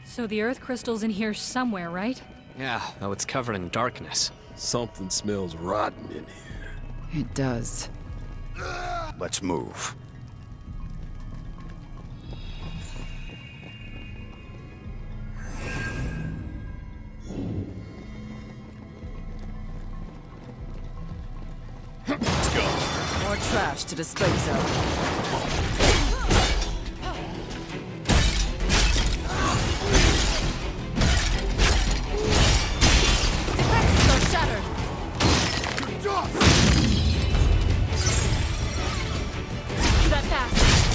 So the Earth crystal's in here somewhere, right? Yeah, though it's covered in darkness. Something smells rotten in here. It does. Let's move. Let's go. More trash to dispose of. Defenses are shattered! That fast!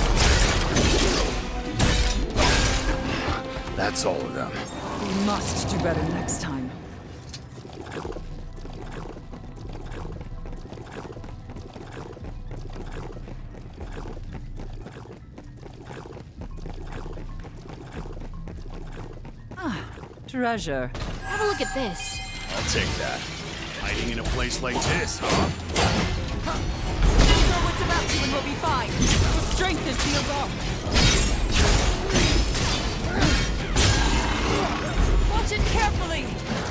That's all of them. We must do better next time. Treasure. Have a look at this. I'll take that. Hiding in a place like this, huh? Just know what's about you and we'll be fine. Your strength is sealed off. Watch it carefully.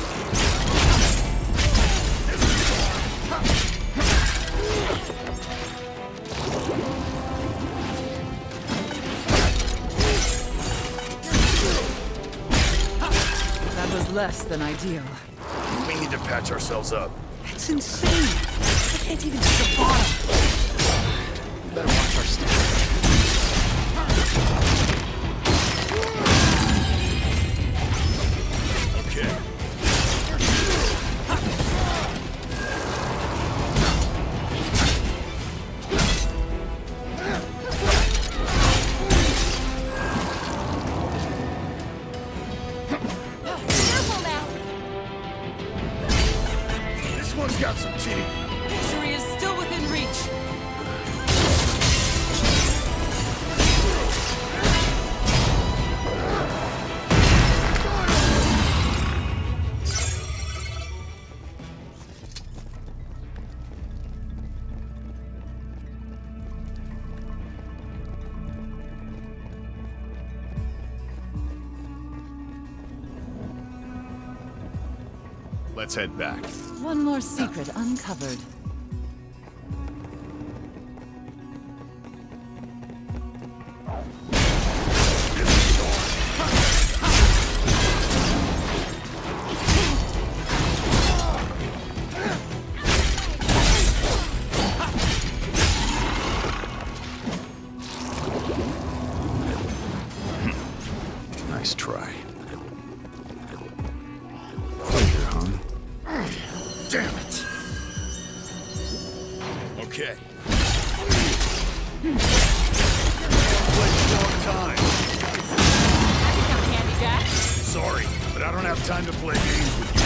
That was less than ideal. We need to patch ourselves up. That's insane. I can't even see the bottom. We better watch our step. Okay. Careful now! This one's got some teeth. Victory is still within reach. Let's head back. One more secret uncovered. Nice try. Clear, huh? Damn it. Okay. Played a long time. That can come in handy, Jack. Sorry, but I don't have time to play games with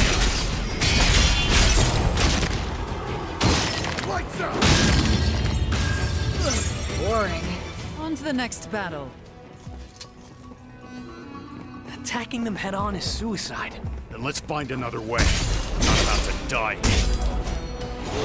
you guys. Lights out! Boring. On to the next battle. Attacking them head on is suicide. Then let's find another way. I'm not about to die here.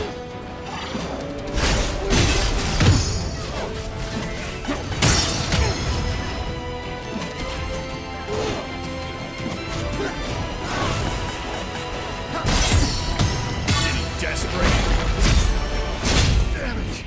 Getting desperate. Damn it.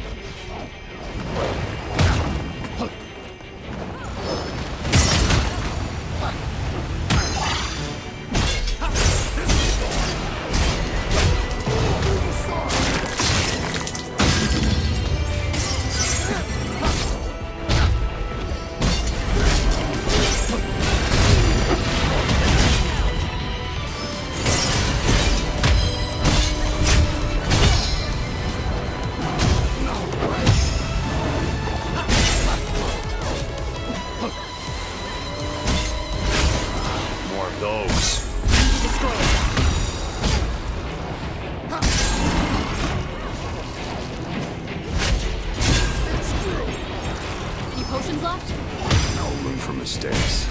More of those. Destroy it. Any potions left? No room for mistakes.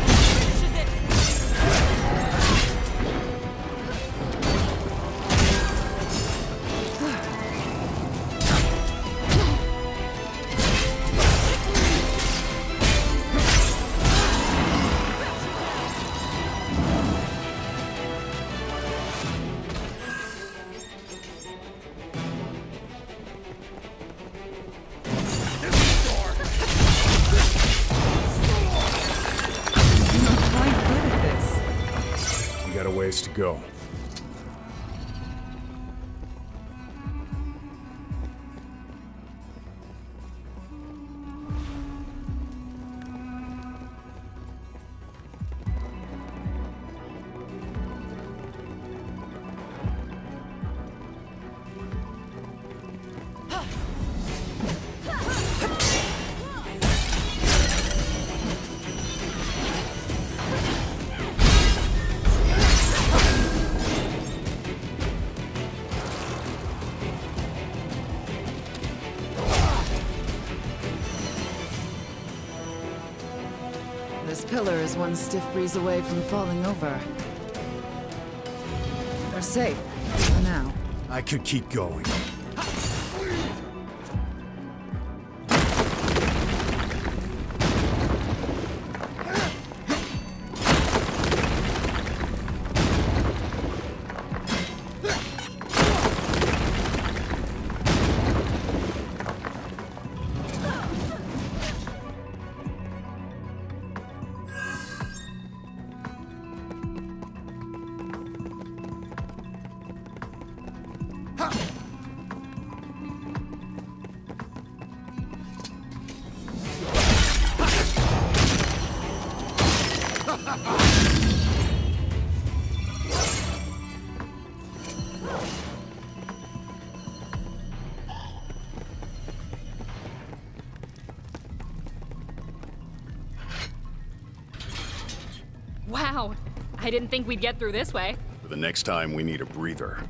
Finishes it. ways to go. This pillar is one stiff breeze away from falling over. We're safe, for now. I could keep going. Wow. I didn't think we'd get through this way. For the next time, we need a breather.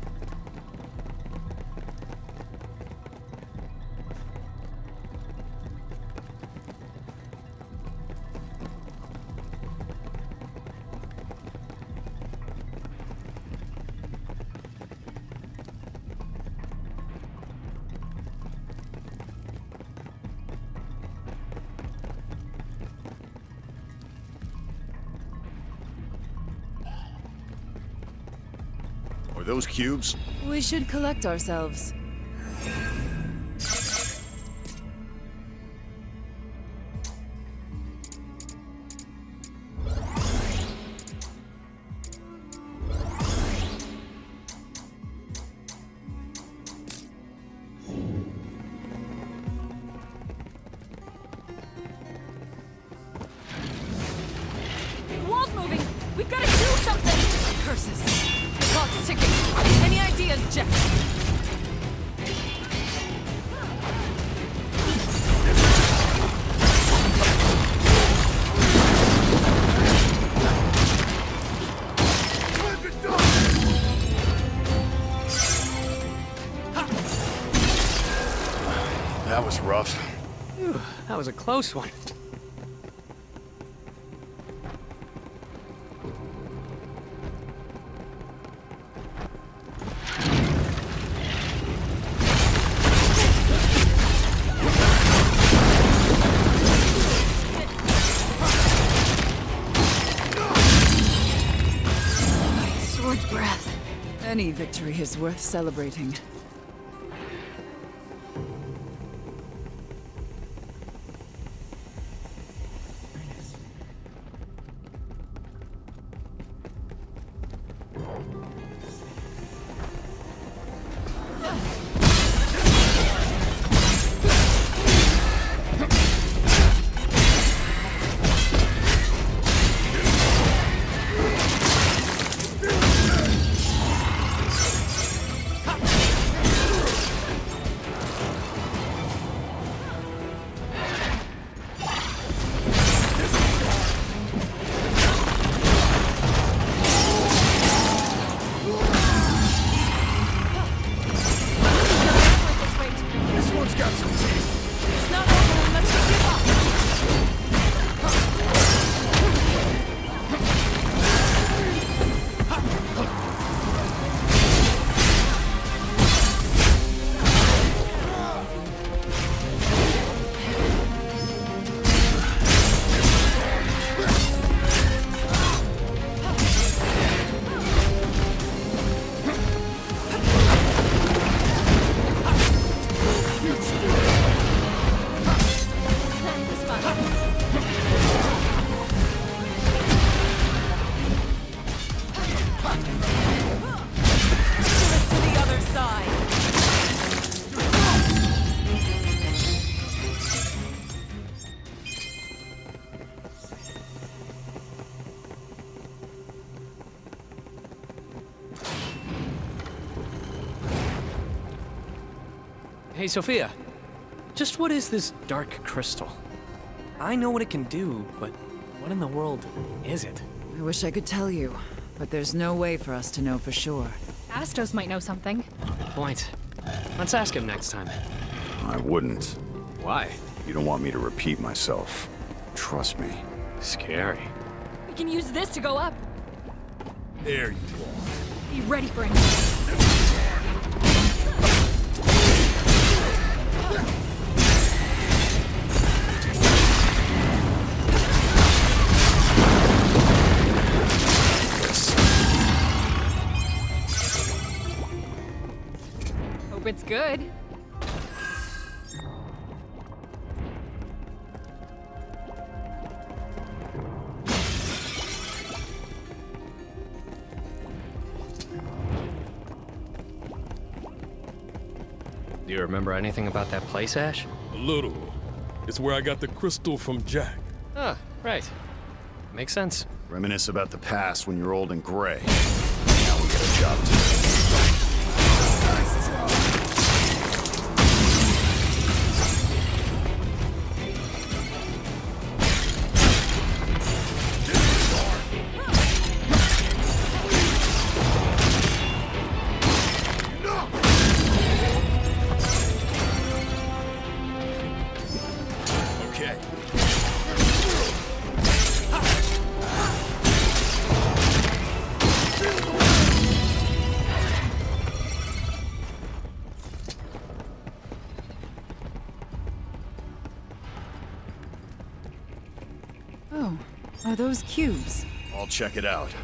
Are those cubes? We should collect ourselves. The wall's moving! We've got to do something! Curses! The clock's ticking. Any ideas, Jack? That was rough. Phew, that was a close one. Sword breath. Any victory is worth celebrating. Hey, Sophia. Just what is this dark crystal? I know what it can do, but what in the world is it? I wish I could tell you, but there's no way for us to know for sure. Astos might know something. Good point. Let's ask him next time. I wouldn't. Why? You don't want me to repeat myself. Trust me. Scary. We can use this to go up. There you are. Be ready for him. Hope it's good. Do you remember anything about that place, Ash? A little. It's where I got the crystal from Jack. Ah, right. Makes sense. Reminisce about the past when you're old and gray. Now we got a job to do. Okay. Oh, are those cubes? I'll check it out.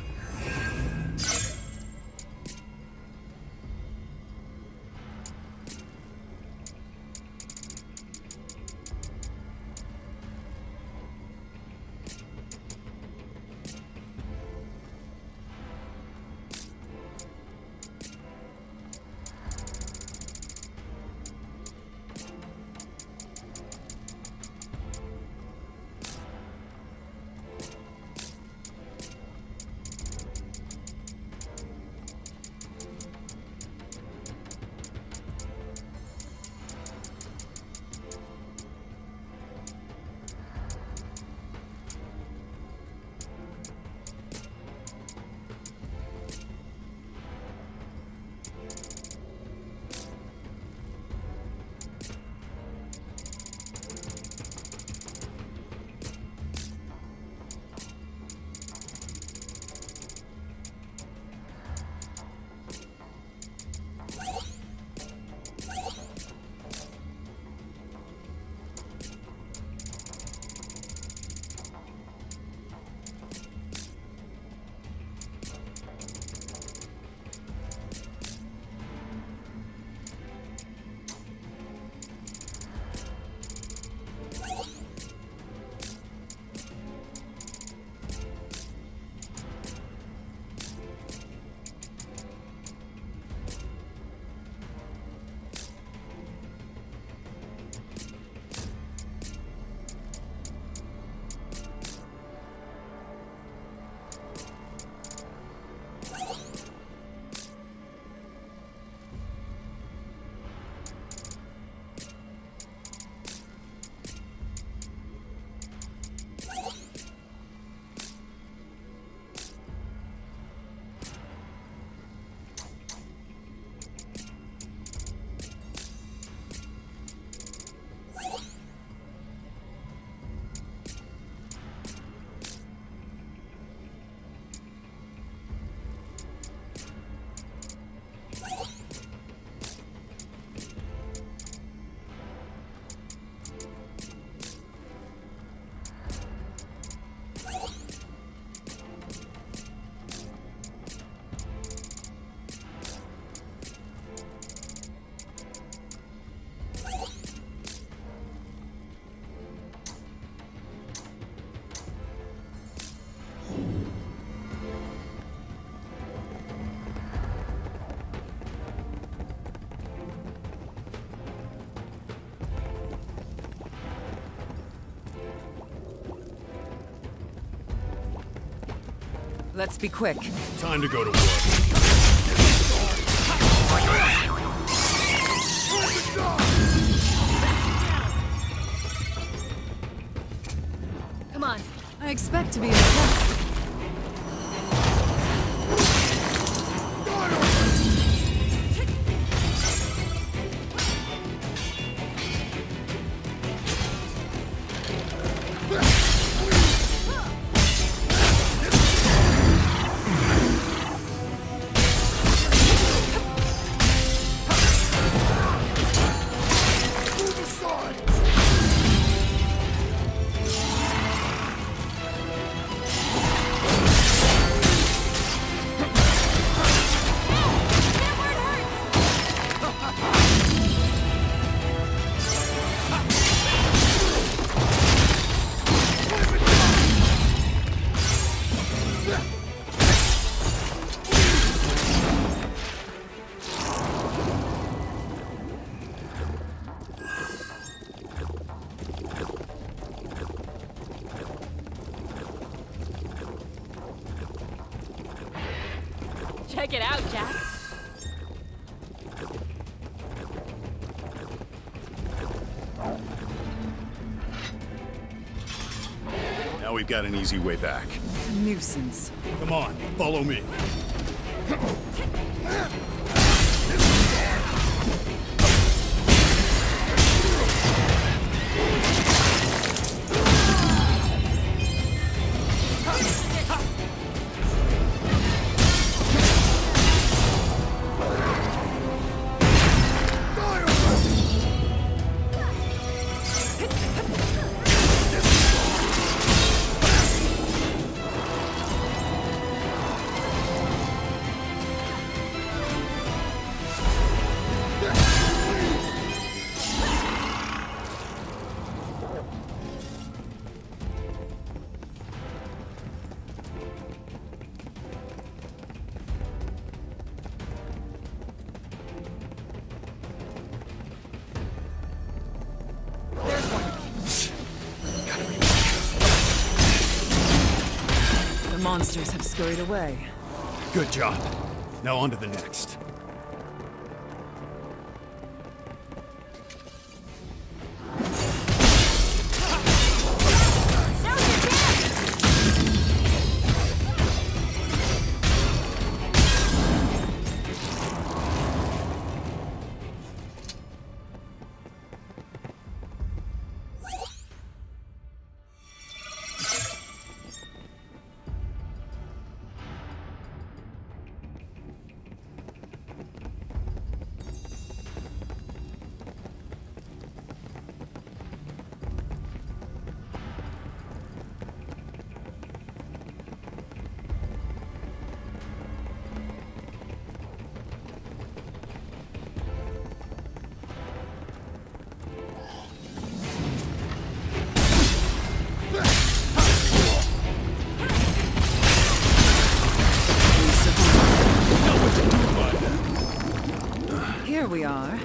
Let's be quick. Time to go to work. On the job! Come on. I expect to be impressed. Check it out, Jack. Now we've got an easy way back. A nuisance. Come on, follow me. The monsters have scurried away. Good job. Now on to the next. Here we are.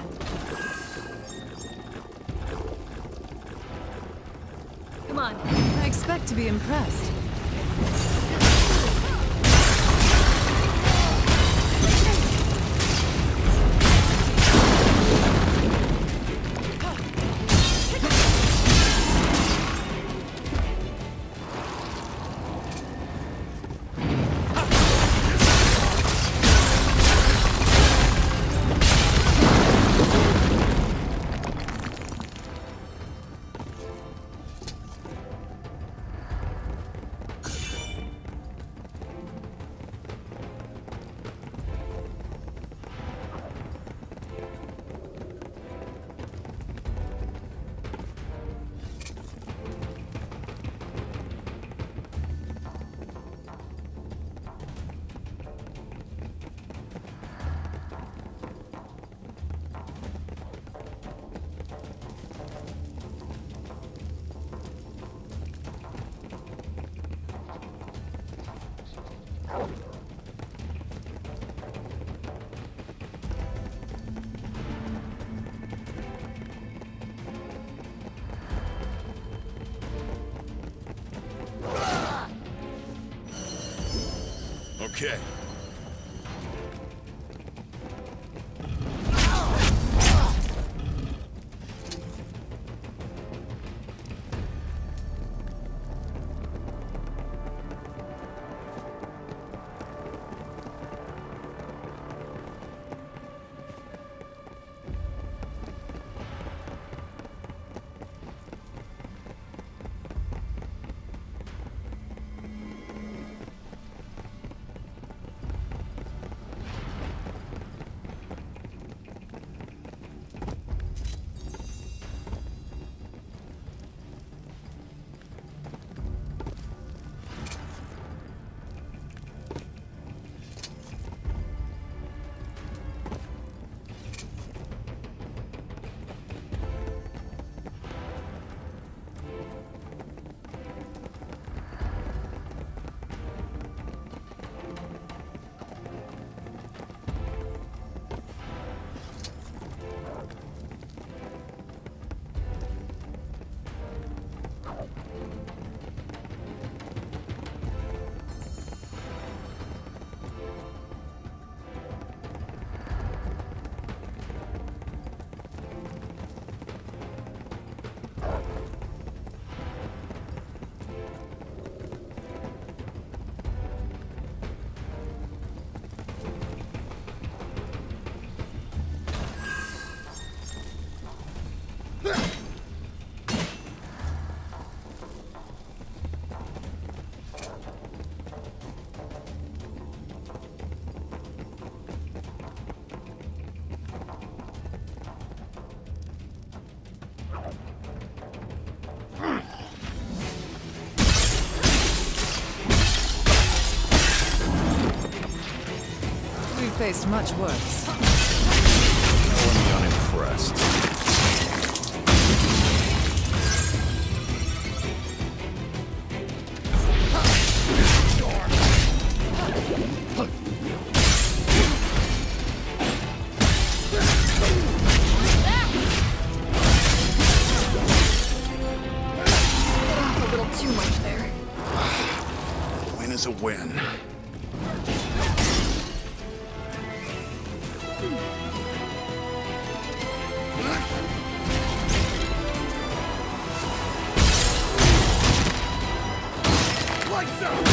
Come on. I expect to be impressed. Okay. faced much worse. Only unimpressed. A little too much there. Win is a win. Lights out!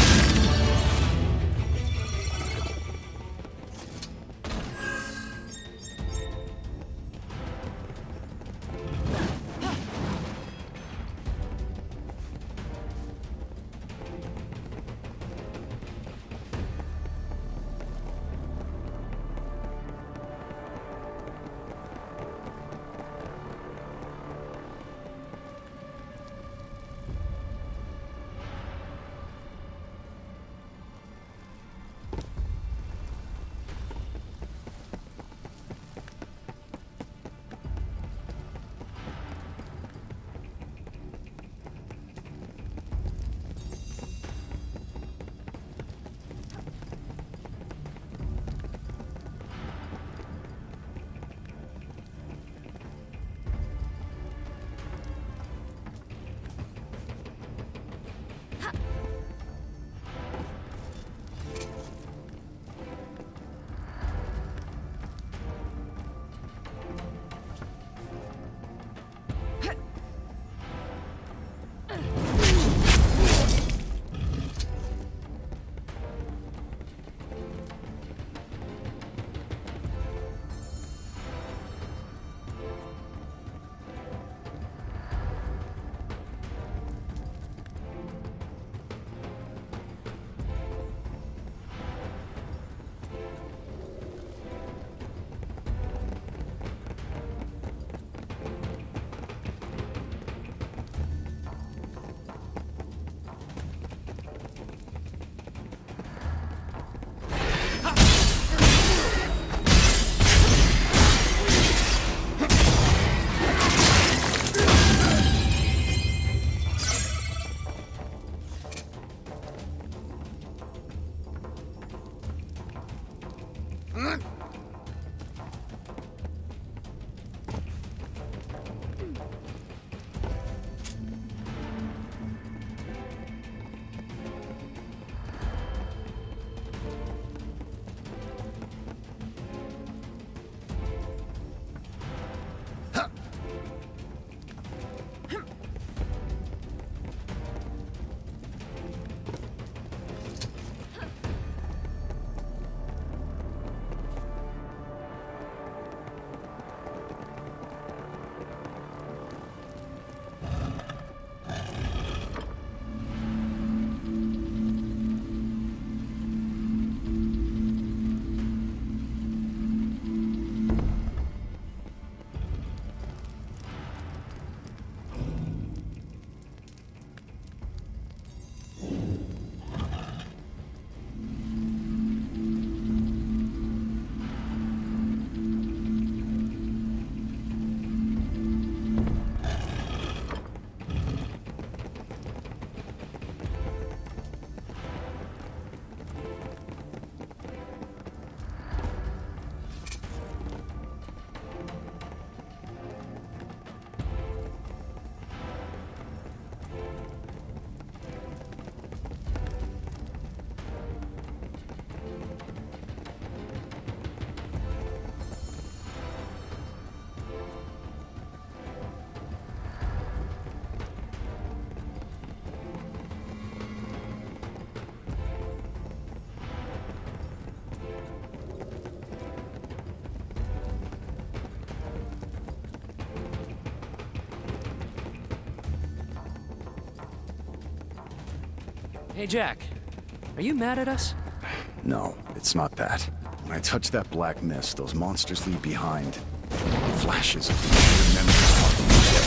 Hey, Jack. Are you mad at us? No, it's not that. When I touch that black mist, those monsters leave behind flashes of familiar memories haunting me dead.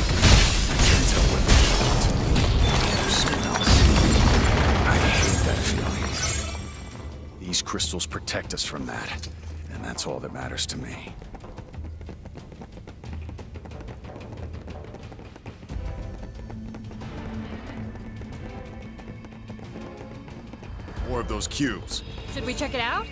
I can't tell when they belong to me or someone else. I hate that feeling. These crystals protect us from that. And that's all that matters to me. More of those cubes. Should we check it out?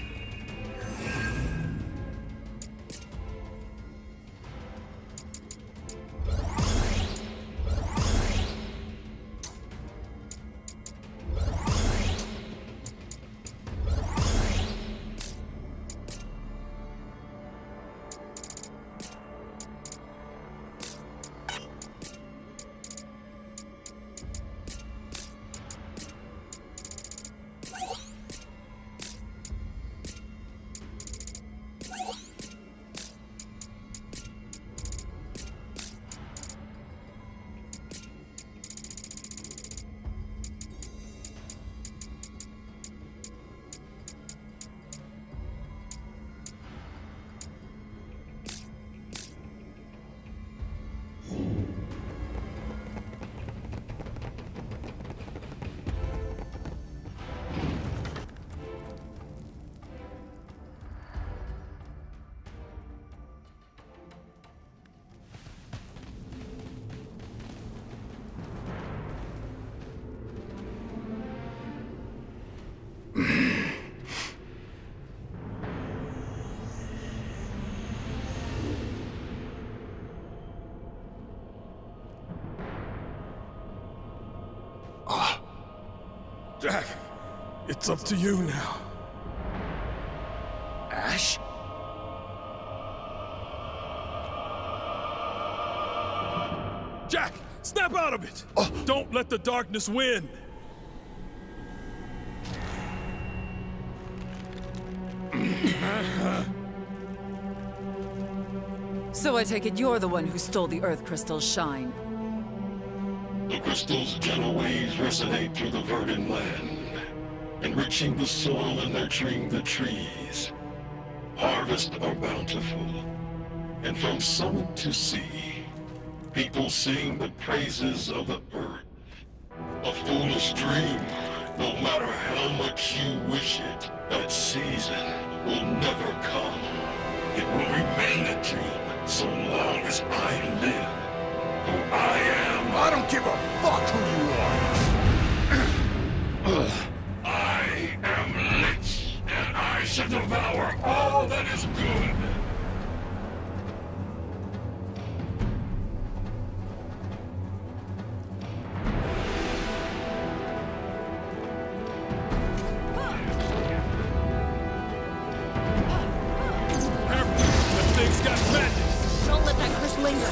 Jack, it's up to you now. Ash? Jack, snap out of it! Don't let the darkness win! So I take it you're the one who stole the Earth Crystal's shine. The crystal's gentle waves resonate through the verdant land, enriching the soil and nurturing the trees. Harvests are bountiful, and from summit to sea, people sing the praises of the earth. A foolish dream, no matter how much you wish it, that season will never come. It will remain a dream so long as I live. Who I am. I don't give a fuck who you are! I am Lich, and I shall devour all that is good. That thing's got magic! Don't let that curse linger.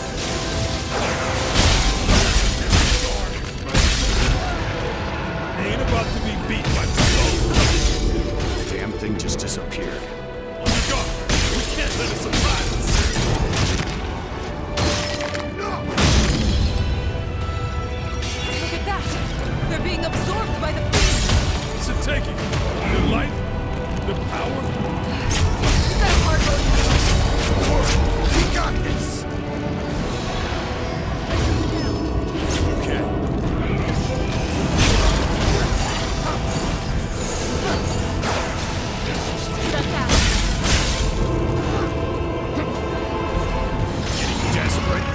Ain't about to be beat by slow. Damn thing just disappeared. On your guard! We can't let it surprise us! Look at that! They're being absorbed by the fiend! What's it taking? Their life? Their power? Is that a hard road? We got this! Okay. Shut down. Desperate.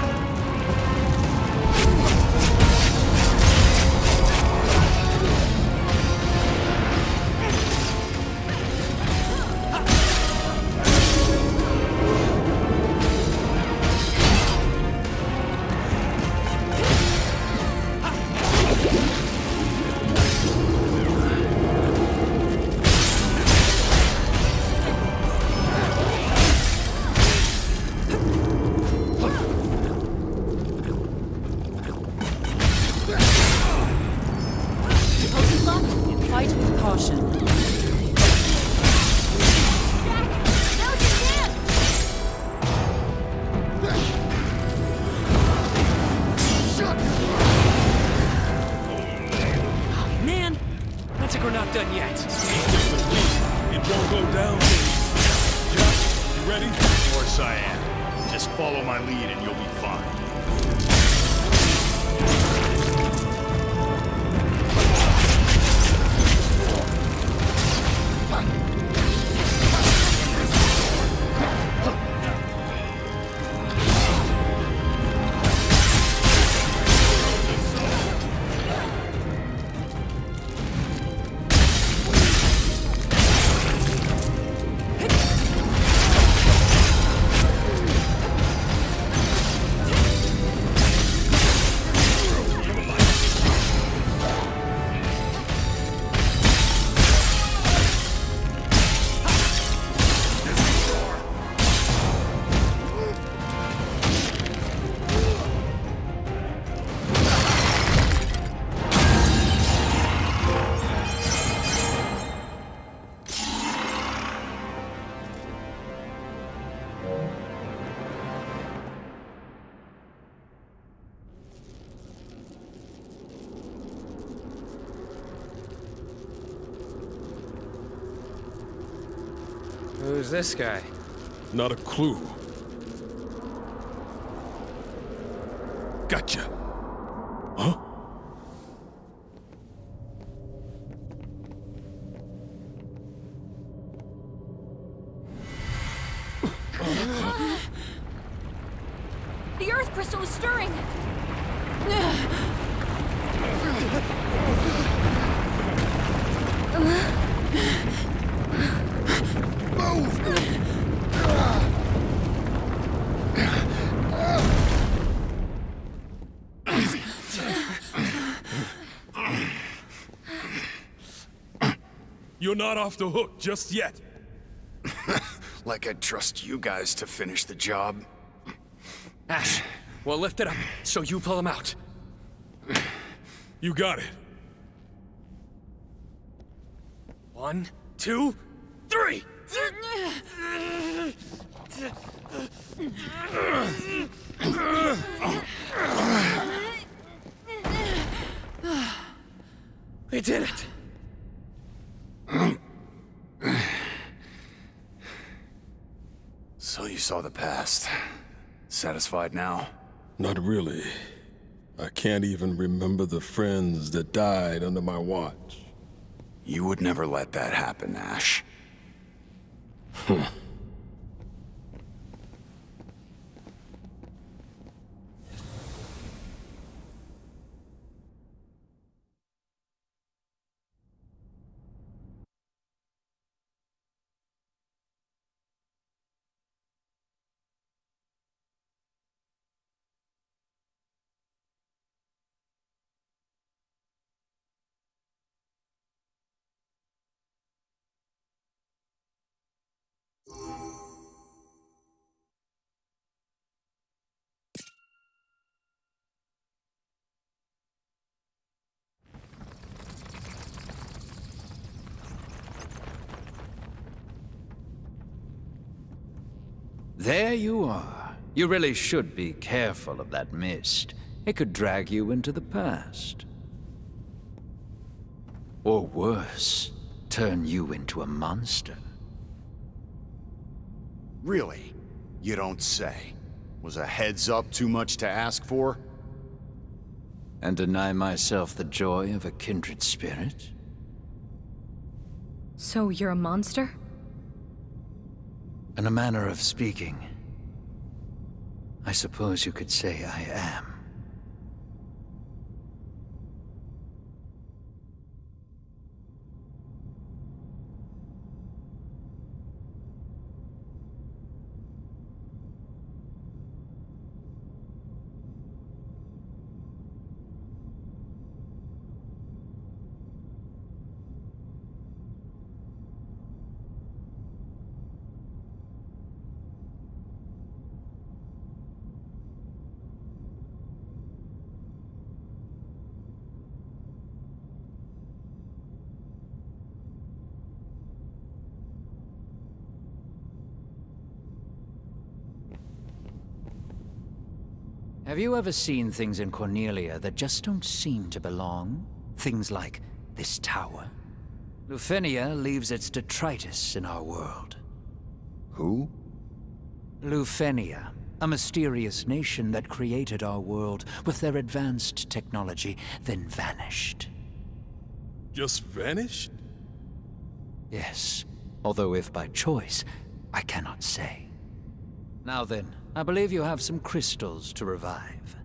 Fight with caution. Now's your chance! Man, looks like we're not done yet. It won't go down. Jack, you ready? Of course I am. Just follow my lead and you'll be fine. Who's this guy? Not a clue. Gotcha. Huh? The Earth crystal is stirring! You're not off the hook just yet. Like I'd trust you guys to finish the job. Ash, we'll lift it up, so you pull him out. You got it. 1, 2, 3! We did it! So you saw the past. Satisfied now? Not really. I can't even remember the friends that died under my watch. You would never let that happen, Ash. There you are. You really should be careful of that mist. It could drag you into the past. Or worse, turn you into a monster. Really? You don't say. Was a heads up too much to ask for? And deny myself the joy of a kindred spirit? So you're a monster? In a manner of speaking, I suppose you could say I am. Have you ever seen things in Cornelia that just don't seem to belong? Things like this tower. Lufenia leaves its detritus in our world. Who? Lufenia, a mysterious nation that created our world with their advanced technology, then vanished. Just vanished? Yes, although if by choice, I cannot say. Now then, I believe you have some crystals to revive.